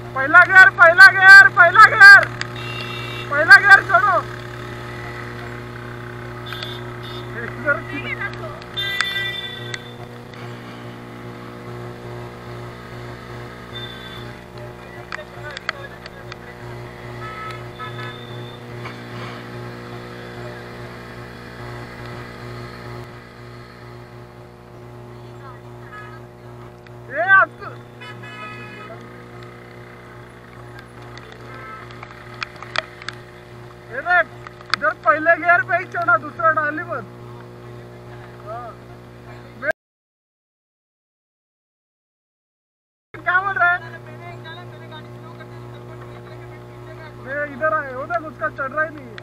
पहला गियर पहला गियर पहला गियर पहला गियर छोड़ो। ये आपको ये देख इधर पहले गियर पे ही छोड़ा, दूसरा डाली मत। क्या बोल रहा है? इधर आए, वो देख उसका चढ़ रहा ही नहीं है।